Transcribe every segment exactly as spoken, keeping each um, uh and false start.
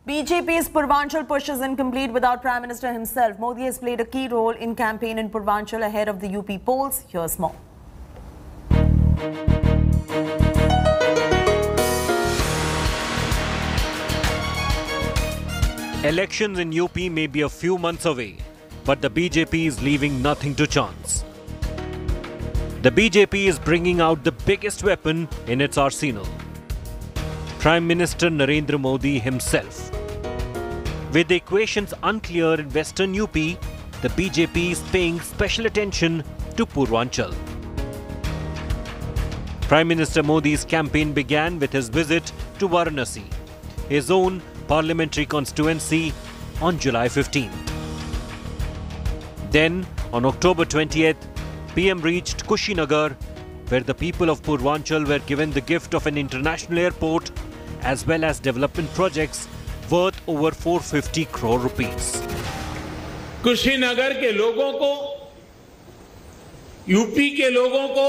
B J P's Purvanchal push is incomplete without Prime Minister himself. Modi has played a key role in campaign in Purvanchal ahead of the U P polls. Here's more. Elections in U P may be a few months away, but the B J P is leaving nothing to chance. The B J P is bringing out the biggest weapon in its arsenal: Prime Minister Narendra Modi himself. With the equations unclear in western U P, the B J P is paying special attention to Purvanchal. Prime Minister Modi's campaign began with his visit to Varanasi, his own parliamentary constituency, on July fifteenth. Then, on October twentieth, P M reached Kushinagar, where the people of Purvanchal were given the gift of an international airport as well as development projects worth over four hundred fifty crore rupees. Kushinagar के लोगों को, UP के लोगों को,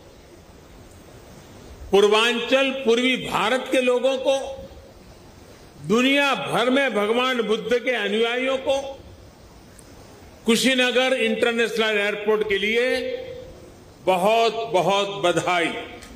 पूर्वांचल पूर्वी भारत के लोगों को, दुनिया भर में भगवान बुद्ध के अनुयायियों को कुशीनगर इंटरनेशनल एयरपोर्ट के लिए बहुत बहुत बधाई।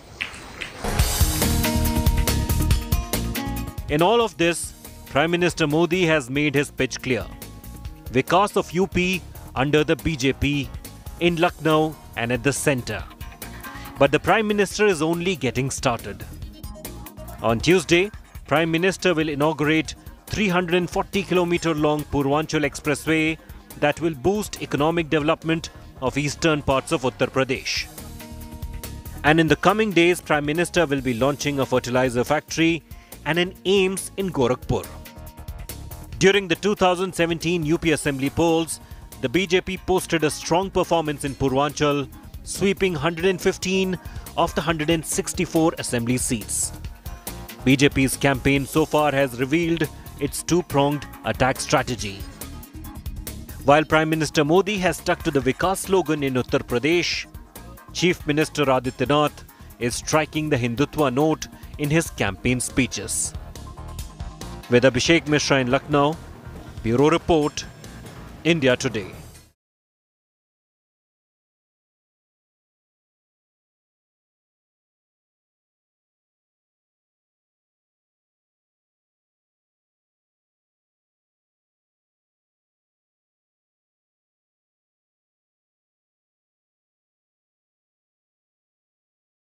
In all of this, Prime Minister Modi has made his pitch clear. Vikas of U P under the B J P, in Lucknow and at the centre. But the Prime Minister is only getting started. On Tuesday, Prime Minister will inaugurate three hundred forty kilometer long Purvanchal Expressway that will boost economic development of eastern parts of Uttar Pradesh. And in the coming days, Prime Minister will be launching a fertilizer factory and an AIIMS in Gorakhpur. During the two thousand seventeen U P Assembly polls, the B J P posted a strong performance in Purvanchal, sweeping one hundred fifteen of the one hundred sixty-four Assembly seats. B J P's campaign so far has revealed its two-pronged attack strategy. While Prime Minister Modi has stuck to the Vikas slogan in Uttar Pradesh, Chief Minister Adityanath is striking the Hindutva note in his campaign speeches. With Abhishek Mishra in Lucknow, Bureau Report, India Today.